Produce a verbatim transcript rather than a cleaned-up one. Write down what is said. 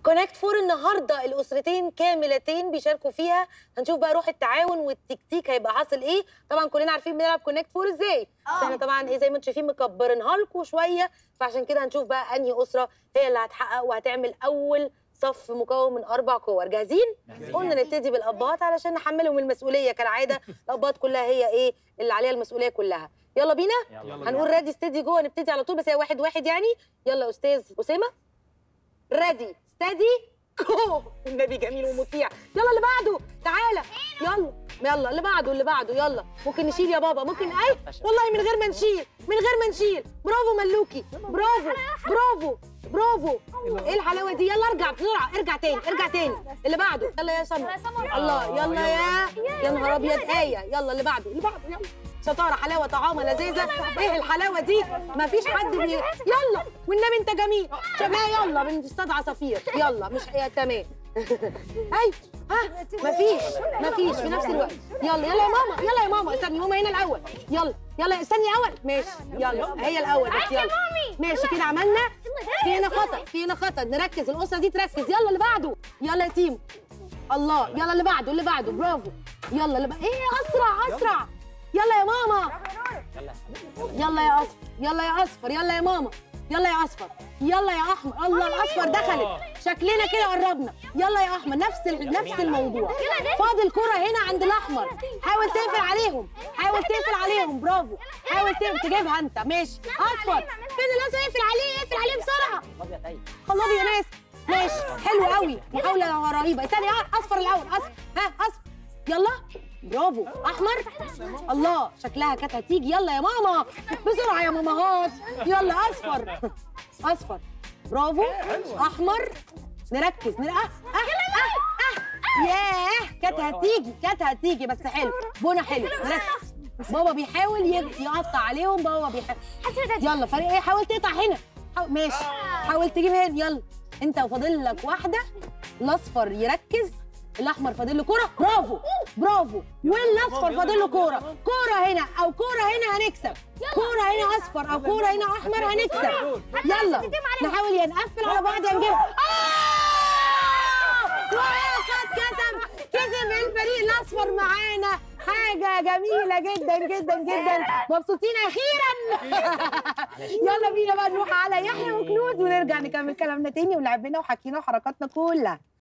كونكت فور النهارده الاسرتين كاملتين بيشاركوا فيها. هنشوف بقى روح التعاون والتكتيك هيبقى حاصل ايه. طبعا كلنا عارفين بنلعب كونكت فور ازاي، بس احنا طبعا ايه زي ما انتم شايفين مكبرينها لكم شويه، فعشان كده هنشوف بقى انهي اسره هي اللي هتحقق وهتعمل اول صف مكون من اربع كور. جاهزين؟ قلنا نبتدي بالابات علشان نحملهم المسؤوليه كالعاده. الابات كلها هي ايه اللي عليها المسؤوليه كلها. يلا بينا. يلا هنقول ريدي ستيدي جو، نبتدي على طول، بس هي واحد واحد يعني. يلا يا استاذ اسامه. ريدي ستيدي جو. النبي جميل ومطيع. يلا اللي بعده، تعالى. يلا يلا اللي بعده اللي بعده. يلا ممكن نشيل يا بابا، ممكن. اي والله من غير ما نشيل، من غير ما نشيل. برافو ملوكي، برافو برافو برافو. ايه الحلاوه دي؟ يلا ارجع بسرعه، ارجع تاني ارجع تاني. اللي بعده يلا يا سمر. الله يلا يا يا نهار ابيض. ايه يلا اللي بعده اللي بعده. يلا شطاره، حلاوه، طعامه لذيذه. ايه الحلاوه دي؟ مفيش حد بي... يلا والنبي انت جميل. شباب يلا بنصطاد عصافير. يلا مش هي تمام. ايوه ها مفيش مفيش في نفس الوقت. يلا يلا يا ماما، يلا يا ماما. استني ماما هنا الاول. يلا يلا استني الاول. ماشي يلا هي الاول بس. يلا ماشي كده عملنا. في هنا خطأ، في هنا خطأ. نركز، الاسره دي تركز. يلا اللي بعده. يلا يا تيمو. الله يلا اللي بعده اللي بعده. برافو. يلا اللي بعده. ايه اسرع اسرع. يلا يا ماما. يلا يا اصفر، يلا يا اصفر، يلا يا ماما، يلا يا اصفر، يلا يا احمر. الله الاصفر دخلت. شكلنا كده قربنا. يلا يا احمر. نفس نفس الموضوع. فاضل كرة هنا عند الاحمر. حاول تقفل عليهم، حاول تقفل عليهم. برافو. حاول تجيبها انت. ماشي اصفر. فين الاصفر؟ اقفل عليه اقفل عليه بسرعه. خلاص يا ناس. ماشي حلو قوي، محاوله رهيبه. استني اصفر الاول. اصفر. ها اصفر. يلا برافو. احمر. الله شكلها كانت هتيجي. يلا يا ماما بسرعه يا ماماهات. يلا اصفر اصفر. برافو. احمر. نركز نر... اه اه اه اه ياه كانت هتيجي كانت هتيجي بس حلو. بونا حلو. نركز. بابا بيحاول يقطع عليهم. بابا بيحاول. يلا فريق ايه؟ حاول تقطع هنا. حاول. ماشي حاول تجيب هنا. يلا انت فاضل لك واحده. الاصفر يركز، الاحمر فاضل له كوره. برافو برافو. والاصفر فاضل له كوره. كوره هنا او كوره هنا هنكسب. كوره هنا اصفر او كوره هنا احمر هنكسب. يلا نحاول يا نقفل على بعض يا نجيبها. وقد كسب كسب الفريق الاصفر معانا. حاجه جميله جدا جدا جدا. مبسوطين اخيرا. يلا بينا بقى نروح على يحيى وكنوز ونرجع نكمل كلامنا تاني ولعبنا وحكينا وحركاتنا كلها.